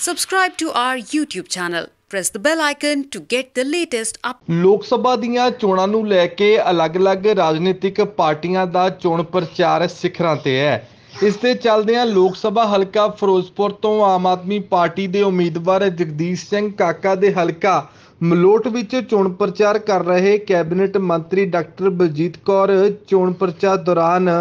Subscribe to our YouTube channel. Press the bell icon to get the latest updates. ਲੋਕ ਸਭਾ ਦੀਆਂ ਚੋਣਾਂ ਨੂੰ ਲੈ ਕੇ ਅਲੱਗ-ਅਲੱਗ ਰਾਜਨੀਤਿਕ ਪਾਰਟੀਆਂ ਦਾ ਚੋਣ ਪ੍ਰਚਾਰ ਸਿਖਰਾਂ ਤੇ ਹੈ। ਇਸ ਦੇ ਚੱਲਦਿਆਂ ਲੋਕ ਸਭਾ ਹਲਕਾ ਫਿਰੋਜ਼ਪੁਰ ਤੋਂ ਆਮ ਆਦਮੀ ਪਾਰਟੀ ਦੇ ਉਮੀਦਵਾਰ ਜਗਦੀਸ਼ ਸਿੰਘ ਕਾਕਾ ਦੇ ਹਲਕਾ ਮਲੋਟ ਵਿੱਚ ਚੋਣ ਪ੍ਰਚਾਰ ਕਰ ਰਹੇ ਕੈਬਨਿਟ ਮੰਤਰੀ ਡਾਕਟਰ ਬਲਜੀਤ ਕੌਰ ਚੋਣ ਪ੍ਰਚਾਰ ਦੌਰਾਨ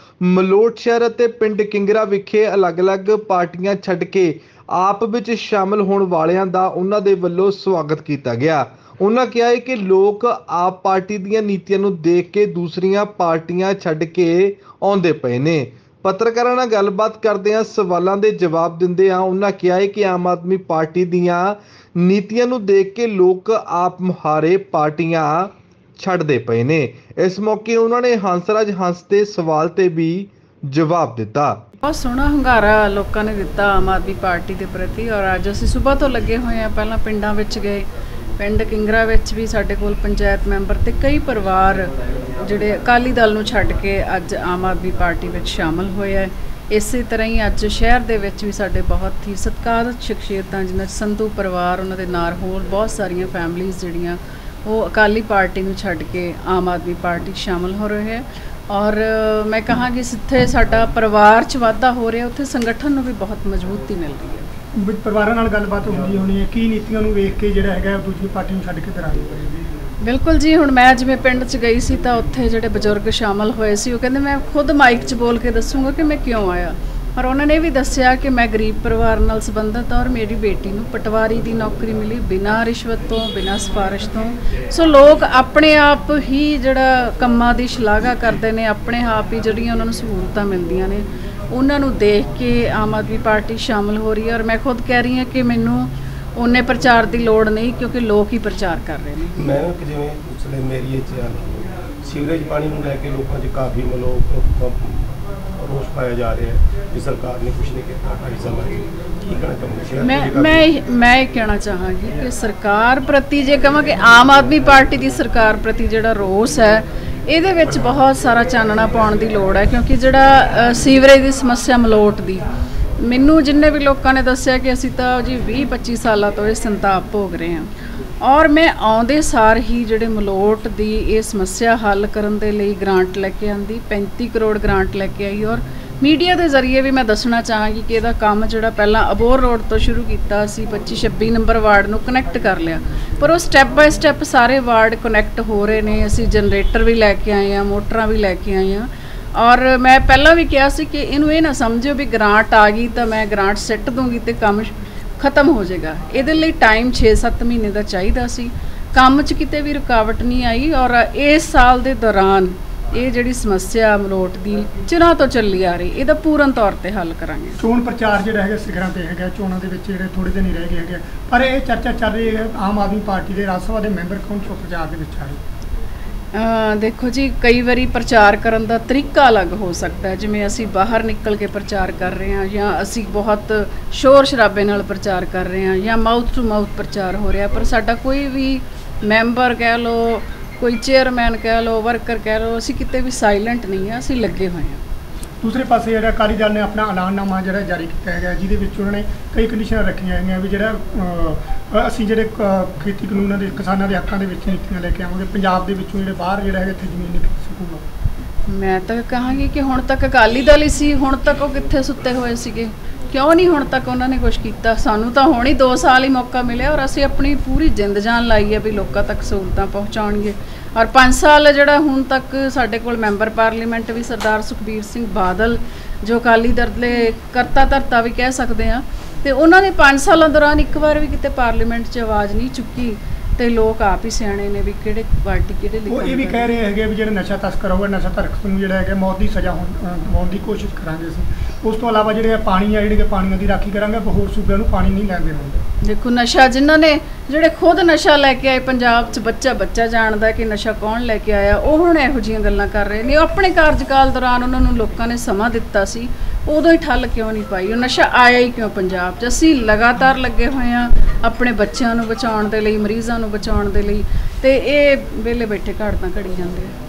ਮਲੋਟ ਸ਼ਹਿਰ ਅਤੇ ਪਿੰਡ ਕਿੰਗਰਾ ਵਿਖੇ ਅਲੱਗ-ਅਲੱਗ ਪਾਰਟੀਆਂ ਛੱਡ ਕੇ ਆਪ ਵਿੱਚ ਸ਼ਾਮਲ ਹੋਣ ਵਾਲਿਆਂ ਦਾ ਉਹਨਾਂ ਦੇ ਵੱਲੋਂ ਸਵਾਗਤ ਕੀਤਾ ਗਿਆ। ਉਹਨਾਂ ਕਿਹਾ ਹੈ ਕਿ ਲੋਕ ਆਪ ਪਾਰਟੀ ਦੀਆਂ ਨੀਤੀਆਂ ਨੂੰ ਦੇਖ ਕੇ ਦੂਸਰੀਆਂ ਪਾਰਟੀਆਂ ਛੱਡ ਕੇ ਆਉਂਦੇ ਪਏ ਨੇ। ਪੱਤਰਕਾਰਾਂ ਨਾਲ ਗੱਲਬਾਤ ਕਰਦਿਆਂ ਸਵਾਲਾਂ ਦੇ ਜਵਾਬ ਦਿੰਦਿਆਂ ਉਹਨਾਂ ਕਿਹਾ ਹੈ ਕਿ ਆਮ ਆਦਮੀ ਪਾਰਟੀ ਦੀਆਂ ਨੀਤੀਆਂ ਨੂੰ ਦੇਖ ਕੇ ਲੋਕ ਆਪ ਮੁਹਾਰੇ ਪਾਰਟੀਆਂ ਛੱਡਦੇ ਪਏ ਨੇ। ਇਸ ਮੌਕੇ ਉਹਨਾਂ ਨੇ ਹੰਸਰਾਜ ਹੰਸ ਦੇ ਸਵਾਲ ਤੇ ਵੀ ਜਵਾਬ ਦਿੱਤਾ। बहुत सोहना हंगारा लोगों ने दिता आम आदमी पार्टी के प्रति और अज असीं सुबह तो लगे हुए हैं। पहला पिंडां विच गए, पिंड किंगरा विच भी साडे कोल पंचायत मैंबर ते कई परिवार जिहड़े अकाली दल नूं छड्ड के अज आम आदमी पार्टी विच शामिल होए है। इसे तरह ही अज शहर दे विच भी साडे बहुत ही सत्कारत शख्सियतां जिन्हां संधू परिवार उन्हां दे नाल होर बहुत सारियां फैमिलीज़ जिहड़ियां वो अकाली पार्टी नूं छड्ड के आम आदमी पार्टी शामिल हो रहे हैं। और मैं कहाँ कि जिथे साडा परिवार च वाधा हो रहा उत्थे संगठन नूं भी बहुत मजबूती मिल रही है। परिवारां नाल गलबात होंदी होनी है, की नीतियां नूं वेख के जिहड़ा हैगा दूसरी पार्टी नूं छड्ड के करा रही है। बिल्कुल जी, हुण मैं जिवें पिंड च गई सी तां उत्थे जिहड़े बजुर्ग शामिल होए सी वो कहंदे मैं खुद माइक च बोल के दसूँगा कि मैं क्यों आया। और उन्होंने भी दस्सिया कि मैं गरीब परिवार नाल संबंधित और मेरी बेटी नूं पटवारी दी नौकरी मिली बिना रिश्वत तो बिना सिफारिश तो। सो लोग अपने आप ही जिहड़ा कम्मां दी शलाघा करते हैं, अपने आप ही जिहड़ियां उन्हां नूं सहूलतां मिलदियां ने उन्हां नूं देख के आम आदमी पार्टी शामिल हो रही है। और मैं खुद कह रही हाँ कि मैनूं उन्ने प्रचार की लोड़ नहीं क्योंकि लोग ही प्रचार कर रहे हैं। मैं जिवें पिछले मेरी सीवरेज पानी नूं लैके लोगों च काफ़ी मतलब रोष पाया जा रहा है कि सरकार ने कुछ नहीं किया 2.5 साल की कहना चाहूँगी। मैं कहना चाहांगी कि सरकार प्रति जे कहां कि आम आदमी पार्टी की सरकार प्रति जिहड़ा रोस है ਇਹਦੇ ਵਿੱਚ बहुत सारा ਚਾਨਣਾ ਪਾਉਣ ਦੀ ਲੋੜ ਹੈ क्योंकि ਜਿਹੜਾ ਸੀਵਰੇਜ ਦੀ ਸਮੱਸਿਆ ਮਲੋਟ ਦੀ ਮੈਨੂੰ ਜਿੰਨੇ ਵੀ ਲੋਕਾਂ ਨੇ ਦੱਸਿਆ ਕਿ ਅਸੀਂ ਤਾਂ ਜੀ 20-25 ਸਾਲਾਂ ਤੋਂ ਇਹ ਸੰਤਾਪ ਭੋਗ ਰਹੇ ਹਾਂ। ਔਰ ਮੈਂ ਆਉਂਦੇ ਸਾਰ ਹੀ ਜਿਹੜੇ ਮਲੋਟ ਦੀ ਇਹ ਸਮੱਸਿਆ ਹੱਲ ਕਰਨ ਦੇ ਲਈ ਗ੍ਰਾਂਟ ਲੈ ਕੇ ਆਂਦੀ 35 ਕਰੋੜ ਗ੍ਰਾਂਟ ਲੈ ਕੇ ਆਈ। ਔਰ ਮੀਡੀਆ ਦੇ ਜ਼ਰੀਏ ਵੀ ਮੈਂ ਦੱਸਣਾ ਚਾਹਾਂਗੀ ਕਿ ਇਹਦਾ ਕੰਮ ਜਿਹੜਾ ਪਹਿਲਾਂ ਅਬੋਰ ਰੋਡ ਤੋਂ ਸ਼ੁਰੂ ਕੀਤਾ ਸੀ 25-26 ਨੰਬਰ ਵਾਰਡ ਨੂੰ ਕਨੈਕਟ ਕਰ ਲਿਆ, ਪਰ ਉਹ ਸਟੈਪ ਬਾਏ ਸਟੈਪ ਸਾਰੇ ਵਾਰਡ ਕਨੈਕਟ ਹੋ ਰਹੇ ਨੇ। ਅਸੀਂ ਜਨਰੇਟਰ ਵੀ ਲੈ ਕੇ ਆਏ ਹਾਂ, ਮੋਟਰਾਂ ਵੀ ਲੈ ਕੇ ਆਏ ਹਾਂ। और मैं पहला भी कहा सी कि इनू ये ना समझो भी ग्रांट आ गई तो मैं ग्रांट सैट दूँगी तो काम खत्म हो जाएगा। ये टाइम 6-7 महीने का चाहिए सी, काम च किते भी रुकावट नहीं आई। और इस साल के दौरान ये जिहड़ी समस्या मलोट की चिरां तो चली आ रही ਇਹਦਾ पूर्ण तौर पर हल करांगे। चोण प्रचार जिहड़ा हैगा सिखरां ते हैगा, चोणां दे विच जिहड़े थोड़े दिन ही रह गए हैगे, पर ये चर्चा चल रही है आम आदमी पार्टी के राज सभा के मैंबर कौन चो प्रचार के विच आए। देखो जी, कई बारी प्रचार करन दा तरीका अलग हो सकता है, जिवें असी बाहर निकल के प्रचार कर रहे हैं या असी बहुत शोर शराबे नाल प्रचार कर रहे हैं या माउथ टू माउथ प्रचार हो रहा। पर साडा कोई भी मैंबर कह लो, कोई चेयरमैन कह लो, वर्कर कह लो, असी किते भी साइलेंट नहीं है, असी लगे हुए हैं। दूसरे पासे जिहड़ा अकाली दल ने अपना ऐलाननामा जिहड़ा जारी किया है जिहदे विच उन्होंने कई कंडीशन रखियां हैं भी जिहड़ा असीं जिहड़े खेती कानूनां दे किसानां दे हक्कां दे विच नीतियां लैके आवांगे, पंजाब दे विचों जिहड़े बाहर जिहड़ा है इत्थे ਜ਼ਮੀਨ नहीं खरीद सकूगा। मैं तो कहांगी कि हुण तक अकाली दल ही सी, हुण तक वो कित्थे सुत्ते होए सीगे, क्यों नहीं हुण तक उन्होंने कुछ किया। सानू तो हुण ही 2 साल ही मौका मिले और असी अपनी पूरी जिंद जान लाई है भी लोगों तक सहूलतां पहुँचाउणगे। और 5 साल जिहड़ा हुण तक साडे कोल मैंबर पार्लीमेंट भी सरदार सुखबीर सिंह बादल जो अकाली दल दे करता धरता भी कह सकते हैं, तो उन्होंने 5 सालों दौरान एक बार भी किते पार्लीमेंट 'च आवाज़ नहीं चुकी। तो लोग आप ही सियाणे ने भी किहड़े पार्टी किहड़े वो ये भी कह रहे हैं भी जो नशा तस्कर होगा नशा तस्कर नूं जिहड़ा है मौत की सज़ा होने की कोशिश करांगे असीं। उस तो अलावा जिहड़े पानी आ जिहड़े पानियों की राखी करांगे, होर सूबे नूं पानी नहीं लैण देवांगे। देखो नशा जिन्हों ने जिहड़े खुद नशा लैके आए पंजाब च बच्चा जानता कि नशा कौन लैके आया, वो हुण इहो जिहियां गल्लां कर रहे हैं। अपने कार्यकाल दौरान उन्होंने लोगों ने समा दिता सी, उदों ही ठल क्यों नहीं पाई, वो नशा आया ही क्यों पंजाब च। असीं लगातार लगे हुए हैं अपने बच्चों नूं बचाउण दे लई, मरीज़ां नूं बचाउण दे लई, ते ये वेले बैठे घड़ तां घड़ी जांदे।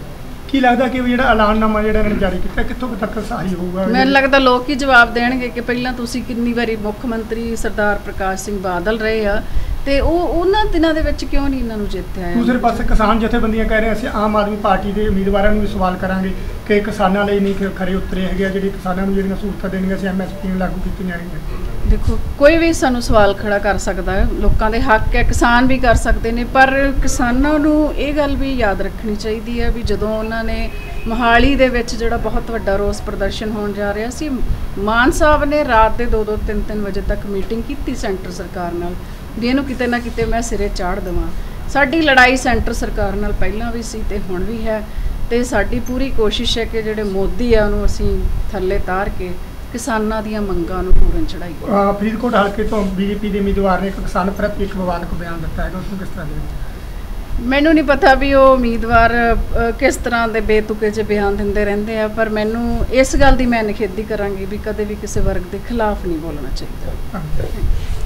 ਕੀ ਲੱਗਦਾ ਕਿ ਜਿਹੜਾ ਐਲਾਨਨਾਮਾ ਜਿਹੜਾ ਇਹਨਾਂ ਨੇ ਜਾਰੀ ਕੀਤਾ ਕਿੱਥੋਂ ਤੱਕ ਸਹੀ ਹੋਊਗਾ? ਮੈਨੂੰ ਲੱਗਦਾ ਲੋਕ ਹੀ ਜਵਾਬ ਦੇਣਗੇ ਕਿ ਪਹਿਲਾਂ ਤੁਸੀਂ ਕਿੰਨੀ ਵਾਰੀ ਮੁੱਖ ਮੰਤਰੀ ਸਰਦਾਰ ਪ੍ਰਕਾਸ਼ ਸਿੰਘ ਬਾਦਲ ਰਹੇ ਆ ਤੇ ਉਹਨਾਂ ਦਿਨਾਂ ਦੇ ਵਿੱਚ ਕਿਉਂ ਨਹੀਂ ਇਹਨਾਂ ਨੂੰ ਜਿੱਤਿਆ? ਦੂਸਰੇ ਪਾਸੇ ਕਿਸਾਨ ਜਥੇਬੰਦੀਆਂ ਕਹਿ ਰਹੇ ਅਸੀਂ ਆਮ ਆਦਮੀ ਪਾਰਟੀ ਦੇ ਉਮੀਦਵਾਰਾਂ ਨੂੰ ਵੀ ਸਵਾਲ ਕਰਾਂਗੇ ਕਿ ਕਿਸਾਨਾਂ ਲਈ ਨਹੀਂ ਖਰੇ ਉਤਰੇ ਹੈਗੇ ਆ, ਜਿਹੜੀ ਕਿਸਾਨਾਂ ਨੂੰ ਜਿਹੜੀਆਂ ਸਹੂਲਤਾਂ ਦੇਣੀਆਂ ਸੀ MSP ਨੂੰ ਲਾਗੂ ਕੀਤੀਆਂ ਜਾਣਗੀਆਂ। ਦੇਖੋ ਕੋਈ ਵੀ ਸਾਨੂੰ ਸਵਾਲ ਖੜਾ ਕਰ ਸਕਦਾ ਹੈ, ਲੋਕਾਂ ਦੇ ਹੱਕ ਹੈ, ਕਿਸਾਨ ਵੀ ਕਰ ਸਕਦੇ ਨੇ, ਪਰ ਕਿਸਾਨਾਂ ਨੂੰ ਇਹ ਗੱਲ ਵੀ ਯਾਦ ਰੱਖਣੀ ਚਾਹੀਦੀ ਹੈ ਵੀ ਜਦੋਂ ਉਹਨਾਂ ਨੇ ਮੋਹਾਲੀ ਦੇ ਵਿੱਚ ਜਿਹੜਾ ਬਹੁਤ ਵੱਡਾ ਰੋਸ ਪ੍ਰਦਰਸ਼ਨ ਹੋਣ ਜਾ ਰਿਹਾ ਸੀ, ਮਾਨ ਸਾਹਿਬ ਨੇ ਰਾਤ ਦੇ 2-2 3-3 ਵਜੇ ਤੱਕ ਮੀਟਿੰਗ ਕੀਤੀ ਸੈਂਟਰ ਸਰਕਾਰ ਨਾਲ ਵੀ ਇਹਨੂੰ ਕਿਤੇ ਨਾ ਕਿਤੇ ਮੈਂ ਸਿਰੇ ਚਾੜ ਦੇਵਾਂ। ਸਾਡੀ ਲੜਾਈ ਸੈਂਟਰ ਸਰਕਾਰ ਨਾਲ ਪਹਿਲਾਂ ਵੀ ਸੀ ਤੇ ਹੁਣ ਵੀ ਹੈ ਤੇ ਸਾਡੀ ਪੂਰੀ ਕੋਸ਼ਿਸ਼ ਹੈ ਕਿ ਜਿਹੜੇ ਮੋਦੀ ਆ ਉਹਨੂੰ ਅਸੀਂ ਥੱਲੇ ਤਾਰ ਕੇ ਕਿਸਾਨਾਂ ਦੀਆਂ ਮੰਗਾਂ ਨੂੰ ਪੂਰਨ ਚੜਾਈਏ। ਫਰੀਦਕੋਟ ਹਲਕੇ ਤੋਂ BJP ਦੇ ਉਮੀਦਵਾਰ ਨੇ ਇੱਕ ਕਿਸਾਨ ਪ੍ਰਤੀ ਇੱਕ ਵਿਵਾਦਕ ਬਿਆਨ ਦਿੱਤਾ ਹੈਗਾ, ਉਸ ਨੂੰ ਕਿਸ ਤਰ੍ਹਾਂ ਦੇਖਦੇ? ਮੈਨੂੰ ਨਹੀਂ ਪਤਾ ਵੀ ਉਹ ਉਮੀਦਵਾਰ ਕਿਸ ਤਰ੍ਹਾਂ ਦੇ ਬੇਤੁਕੇ ਜਿਹੇ ਬਿਆਨ ਦਿੰਦੇ ਰਹਿੰਦੇ ਆ, ਪਰ ਮੈਨੂੰ ਇਸ ਗੱਲ ਦੀ ਮੈਂ ਨਿਖੇਧੀ ਕਰਾਂਗੀ ਵੀ ਕਦੇ ਵੀ ਕਿਸੇ ਵਰਗ ਦੇ ਖਿਲਾਫ ਨਹੀਂ ਬੋਲਣਾ ਚਾਹੀਦਾ।